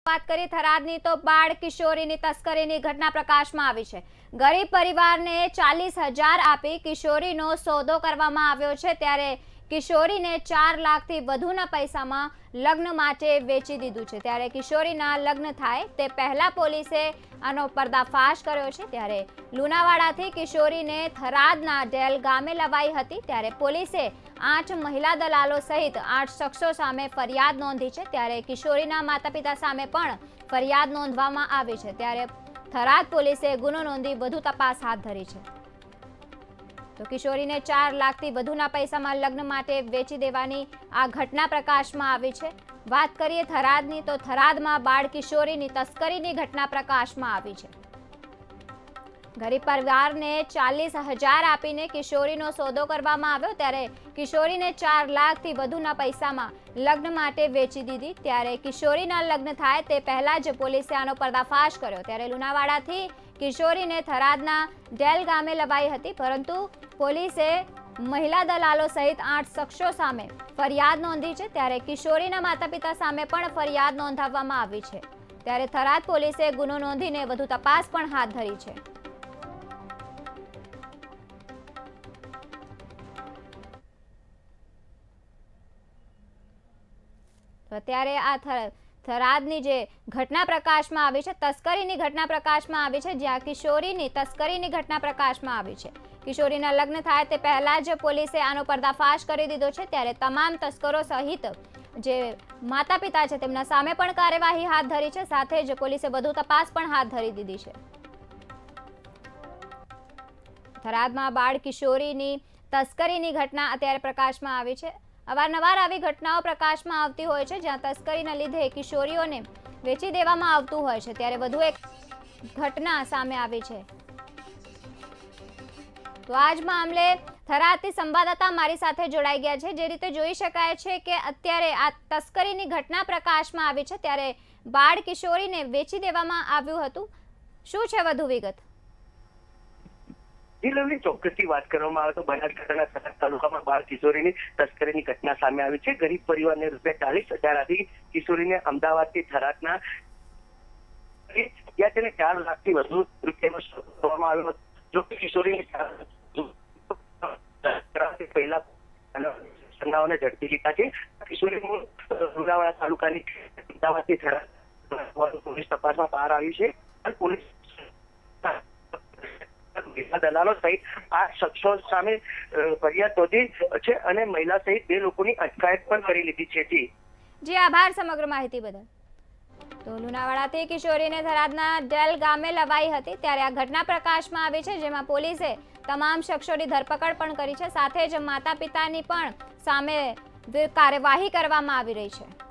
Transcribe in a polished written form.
વાત કરીએ થરાદની તો બાળ કિશોરીની તસ્કરીની ઘટના પ્રકાશમાં આવી છે। ગરીબ પરિવારને 40,000 આપી કિશોરીનો સોદો કરવામાં આવ્યો છે, ત્યારે કિશોરીને 4 લાખથી વધુના પૈસામાં લગ્ન માટે વેચી દીધું છે। ત્યારે કિશોરીના લગ્ન થાય તે પહેલા પોલીસે આનો પર્દાફાશ કર્યો છે। ત્યારે લુણાવાડાથી કિશોરીને થરાદના ડેલ ગામે લવાઈ હતી, ત્યારે પોલીસે 8 મહિલા દલાલો સહિત 8 શખ્સો સામે ફરિયાદ નોંધી છે। ત્યારે કિશોરીના માતા પિતા સામે પણ ફરિયાદ નોંધવામાં આવી છે। ત્યારે થરાદ પોલીસે ગુનો નોંધી વધુ તપાસ હાથ ધરી છે। તો કિશોરીને 4 લાખથી વધુના પૈસામાં લગ્ન માટે વેચી દેવાની આ ઘટના પ્રકાશમાં આવી છે। વાત કરીએ થરાદની તો થરાદમાં બાળ કિશોરીની તસ્કરીની ઘટના પ્રકાશમાં આવી છે। ગરીબ પરિવારને 40,000 આપીને કિશોરીનો સોદો કરવામાં આવ્યો, ત્યારે કિશોરીને 4 લાખથી વધુના પૈસામાં લગ્ન માટે વેચી દીધી। ત્યારે કિશોરીના લગ્ન થાય તે પહેલા જ પોલીસે આનો પર્દાફાશ કર્યો। ત્યારે લુણાવાડાથી કિશોરીને થરાદના ડેલ ગામે લવાઈ હતી, પરંતુ પોલીસે મહિલા દલાલો સહિત 8 શખ્સો સામે ફરિયાદ નોંધી છે। ત્યારે કિશોરીના માતા પિતા સામે પણ ફરિયાદ નોંધાવવામાં આવી છે। ત્યારે થરાદ પોલીસે ગુનો નોંધીને વધુ તપાસ પણ હાથ ધરી છે। તો અત્યારે આ થરાદની જે ઘટના પ્રકાશમાં આવી છે, તસ્કરીની ઘટના પ્રકાશમાં આવી છે, જ્યાં કિશોરીની તસ્કરીની ઘટના પ્રકાશમાં આવી છે। કિશોરીના લગ્ન થાય તે પહેલા જ પોલીસે આનો પર્દાફાશ કરી દીધો છે। ત્યારે તમામ તસ્કરો સહિત જે માતા પિતા છે તેમના સામે પણ કાર્યવાહી હાથ ધરી છે, સાથે જ પોલીસે વધુ તપાસ પણ હાથ ધરી દીધી છે। થરાદમાં બાળ કિશોરીની તસ્કરીની ઘટના અત્યારે પ્રકાશમાં આવી છે। અવારનવાર આવી ઘટનાઓ પ્રકાશમાં આવતી હોય છે, જ્યાં તસ્કરીના લીધે કિશોરીઓને વેચી દેવામાં આવતું હોય છે। ત્યારે વધુ એક ઘટના સામે આવી છે। તો આજ મામલે થરાદથી સંવાદદાતા મારી સાથે જોડાઈ ગયા છે। જે રીતે જોઈ શકાય છે કે અત્યારે આ તસ્કરીની ઘટના પ્રકાશમાં આવી છે, ત્યારે બાળ કિશોરીને વેચી દેવામાં આવ્યું હતું। શું છે વધુ વિગત? જિલ્લાની ચોક્કસથી વાત કરવામાં આવે તો બનાસકાંઠાના થરાદ તાલુકામાં બાળ કિશોરીની તસ્કરીની ઘટના સામે આવી છે। ગરીબ પરિવારને ₹40,000 આપી કિશોરીને અમદાવાદથી થરાદના ત્યાં તેને 4 લાખથી વધુ રૂપિયાનો સોદો કરવામાં આવ્યો હતો। જો કે કિશોરીને પહેલા સરનાઓને ઝડપી લીધા છે। કિશોરી લુણાવાડા તાલુકાની અમદાવાદથી થરાદ પોલીસ તપાસમાં બહાર આવ્યું છે અને પોલીસ દલાલો સહિત 8 શખ્સો સામે ફરિયાદ નોંધી છે અને મહિલા સહિત 2 લોકોની અટકાયત પણ કરી લીધી છે। જી આભાર સમગ્ર માહિતી બદલ। તો લુણાવાડાથી કિશોરીને થરાદના ડેલ ગામે લવાઈ હતી, ત્યારે આ ઘટના પ્રકાશમાં આવી છે, જેમાં પોલીસે તમામ શખ્સોની ધરપકડ પણ કરી છે, સાથે જ માતા પિતાની પણ સામે કાર્યવાહી કરવામાં આવી રહી છે।